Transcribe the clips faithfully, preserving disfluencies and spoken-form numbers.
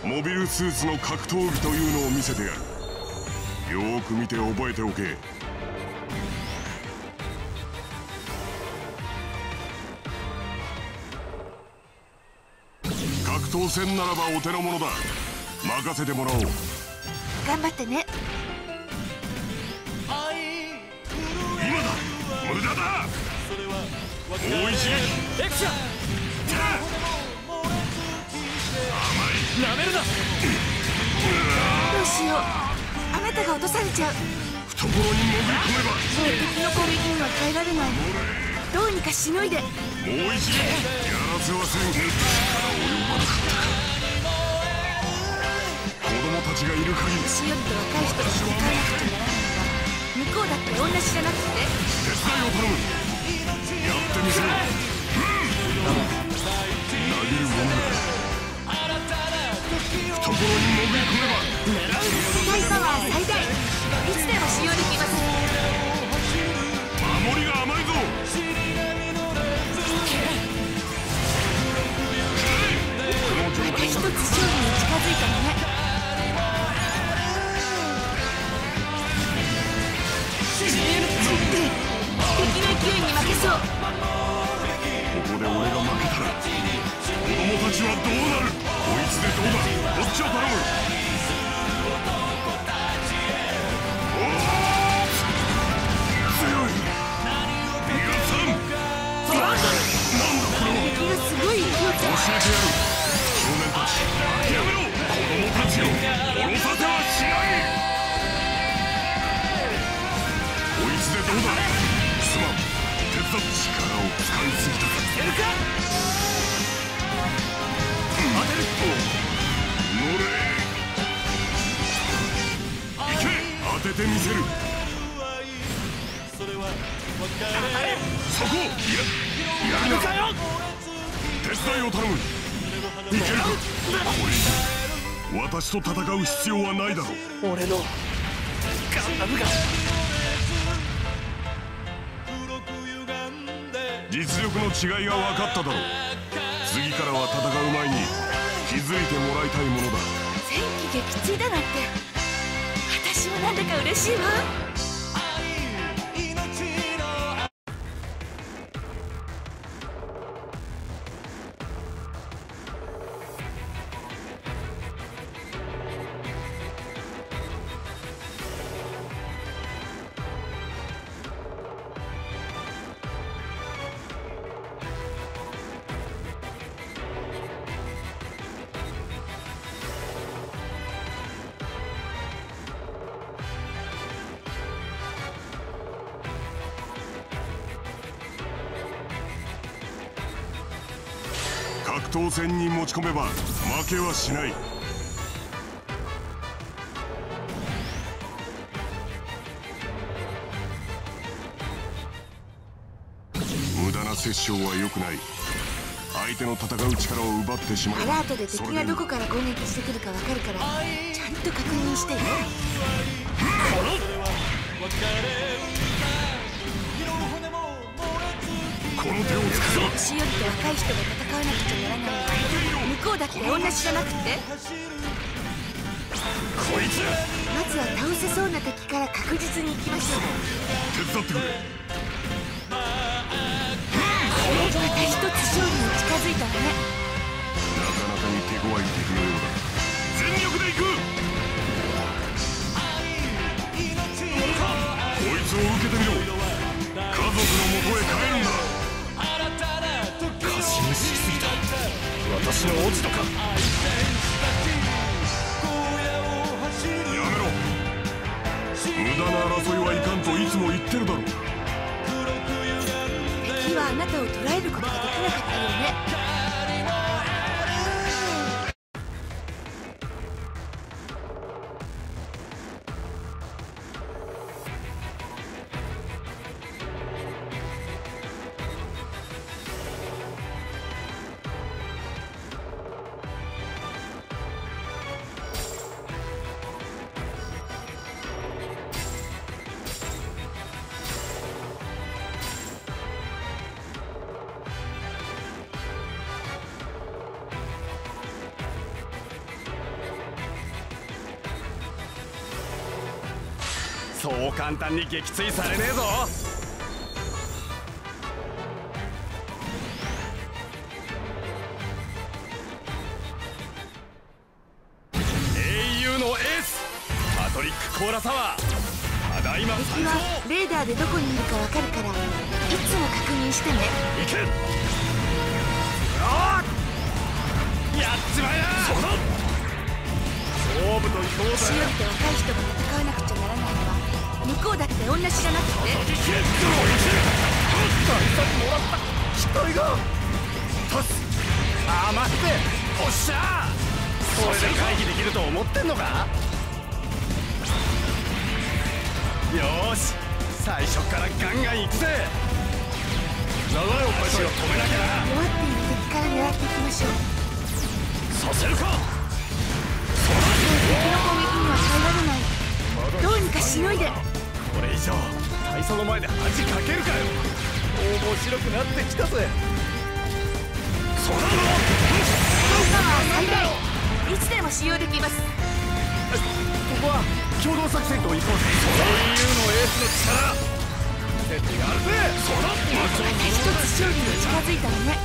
モビルスーツの格闘技というのを見せてやる。よーく見て覚えておけ。格闘戦ならばお手の物だ。任せてもらおう。 頑張ってね。 今だ。無駄だ。もう一撃。 エクシャ。 甘い。 なめるな。 どうしよう。あなたが落とされちゃう。 懐に潜り込めば。 敵の攻撃には耐えられない。どうにかしのいで。もう一撃。やらせはせん。力及ばなかったか。子供たちがいる限り。 年寄りと若い人が戦わなくちゃならないが、向こうだって同じじゃなくて。 手伝いを頼む。やってみせろ。投げるものだ。懐に潜り込めば。 スカイパワー最大。いつでも使用できます。 守りが甘いぞ。 また一つ勝利に近づいたのね。敵の勢いに負けそう。 ここで俺が負けたら子供たちはどうなる。こいつでどうだ。こっちを頼む。おお強い。逃がさん。なんだこれは。 敵がすごい勢いだ。 教えてやる。少年たちやめろ。子供たちを殺させはしない。こいつでどうだ。すまん。手伝って力を使いすぎた。 やるか。 当てる。乗れ。行け。当ててみせる。そこ。ややるかよ。手伝いを頼む。いけるか。これ以上私と戦う必要はないだろう。 俺のガンダムが。 実力の違いが分かっただろう。次からは戦う前に気づいてもらいたいものだ。 戦機撃墜だなんて。私もなんだか嬉しいわ。 格闘戦に持ち込めば負けはしない。無駄な殺傷は良くない。相手の戦う力を奪ってしまう。 アラートで敵がどこから攻撃してくるか分かるから、ちゃんと確認してよ。 この手を使う。 年寄りと若い人が戦わなくちゃならないが、向こうだって同じじゃなくて。 こいつ。 まずは倒せそうな敵から確実に行きましょう。 手伝ってくれ。 また一つ勝利に近づいたわね。 なかなかに手強い敵のようだ。全力で行く。こいつを受けてみろ。家族の元へ帰るんだ。 過信しすぎた。私の落ち度か。 やめろ。無駄な争いはいかんといつも言ってるだろう。 敵はあなたを捕らえることができなかったよね。 そう簡単に撃墜されねえぞ。英雄のエースパトリック・コーラサワー、ただいま敵はレーダーでどこにいるかわかるから、いつも確認してね。 行け。ああ、やっちまえな。そうだ。勝負と強打。 年寄りと若い人が戦わなくちゃならないのは向こうだって同じじゃなくて。 大作もらった機体がパス余って。おっしゃー、それで回避できると思ってんのか。よーし、最初からガンガン行くぜ。流れを変えたら止めなきゃな。 弱っている敵から狙っていきましょう。 させるか。 敵の攻撃には耐えられない。どうにかしのいで。 これ以上大佐の前で恥かけるかよ。面白くなってきたぜ。そらのパワー最大、いつでも使用できます。 ここは共同作戦と行こうぜ。英雄のエースの力見せてやるぜ。そら一つ勝利に近づいたのね。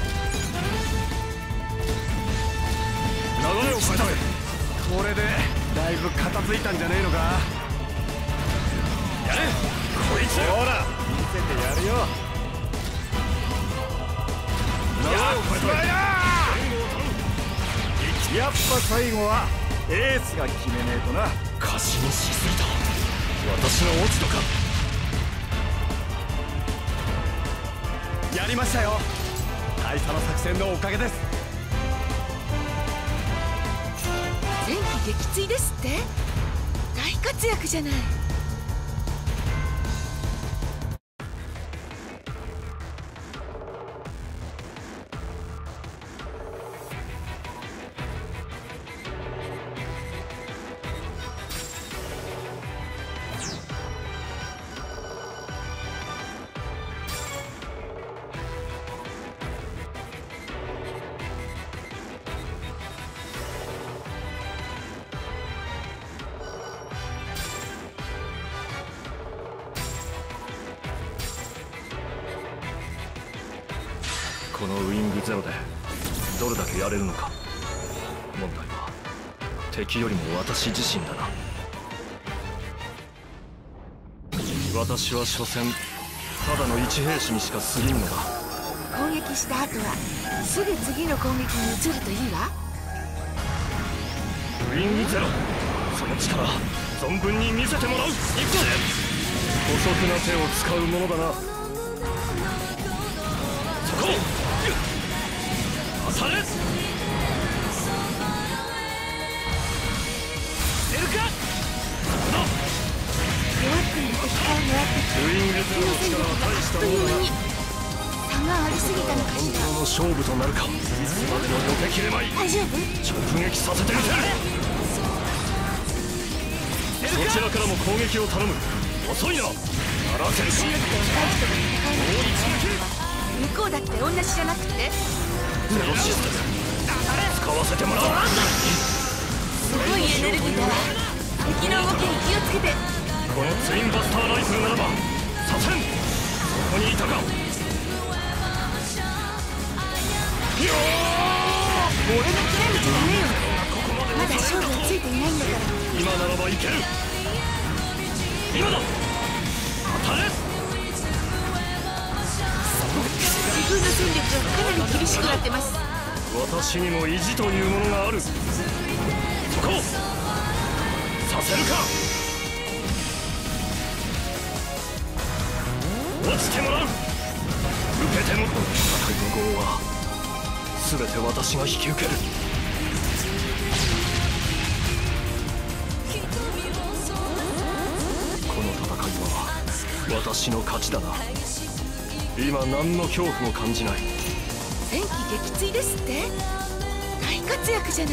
流れを変えた。これでだいぶ片付いたんじゃねえのか。やれこいつ。ほら見せてやるよ。流れを変えた。やっぱ最後はエースが決めねえとな。過信しすぎた。私の落ち度か。やりましたよ。大佐の作戦のおかげです。 前期撃墜ですって。大活躍じゃない。 このウイングゼロでどれだけやれるのか。問題は敵よりも私自身だな。私は所詮ただの一兵士にしか過ぎんのだ。 攻撃した後はすぐ次の攻撃に移るといいわ。 ウイングゼロ、その力存分に見せてもらう。行くぜ。姑息な手を使うものだな。そこ当たれ。出るか。 弱っている敵から狙ってきて、 ウイングゼロの力は大したものだな。 差がありすぎたのかしら。 本当の勝負となるか。いつまでも避けきれまい。 大丈夫？ 直撃させてみせる。そちらからも攻撃を頼む。遅いな。ならせるか。 強くて若い人が戦えない。向こうだって同じじゃなくて。 ゼロシステム使わせてもらおう。 すごいエネルギーだわ。敵の動きに気をつけて。 このツインバスターライフルならば左遷。そこにいたか。よー、 俺の嫌いじゃダメよ。まだ勝負はついていないんだから。 今ならばいける。今だ。当たれ。 自分の戦力がかなり厳しくなってます。 私にも意地というものがある。そこさせるか。落ちてもらう。受けても。戦いの業は全て私が引き受ける。この戦いは私の勝ちだな。今何の恐怖も感じない。 前期撃墜ですって。大活躍じゃない。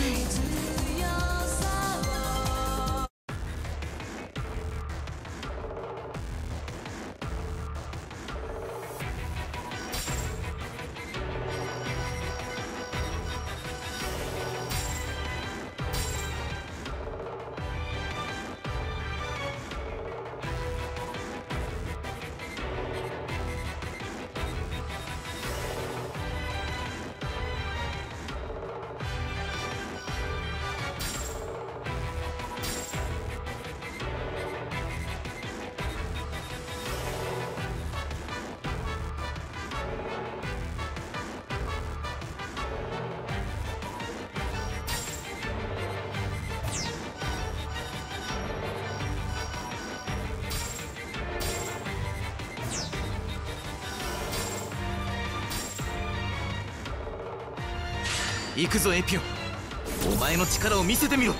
行くぞエピオン、お前の力を見せてみろ。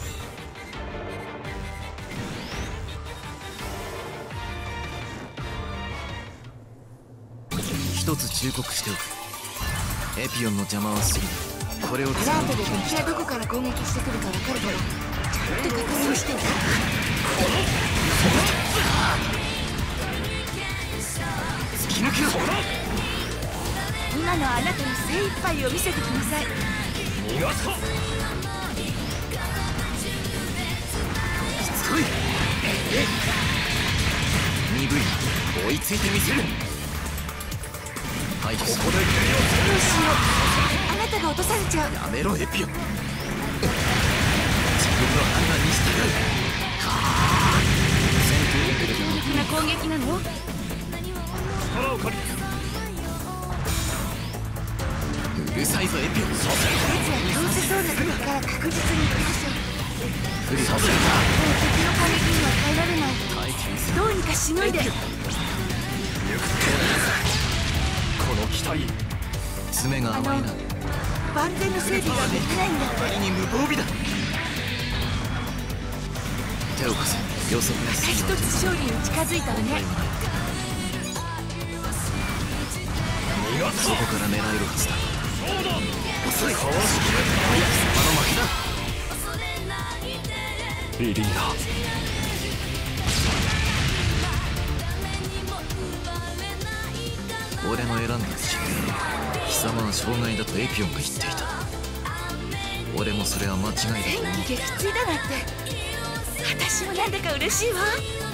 一つ忠告しておく。エピオンの邪魔はする。これを使うアラートで敵がどこから攻撃してくるか分かるから、ちゃんと確認してね。 突き抜けろ。 今のあなたの精一杯を見せてください。 逃がすか。しつこい。鈍い。追いついてみせる。はい、ここで蹴りをつける。 どうしよう、あなたが落とされちゃう。 やめろエピオン。自分の判断に従う。戦闘レベル強力な攻撃なの？ 力を借りる。うるさいぞエピオン。させる。 やつは倒せそうな時から確実に行きましょう。 振りさせる。 もう敵の攻撃には耐えられない。 耐えてみせる。 どうにかしのいで。 この機体爪が甘いな。 万全の整備ができないんだって。 あまりに無防備だ。手を貸せ。予測がまた一つ勝利に近づいたわね。 そこから狙えるはずだ。遅い。貴様の負けだ。リリーナ。俺の選んだ道、貴様は障害だとエピオンが言っていた。俺もそれは間違いだと思う。 戦機撃墜だなんて、私もなんだか嬉しいわ。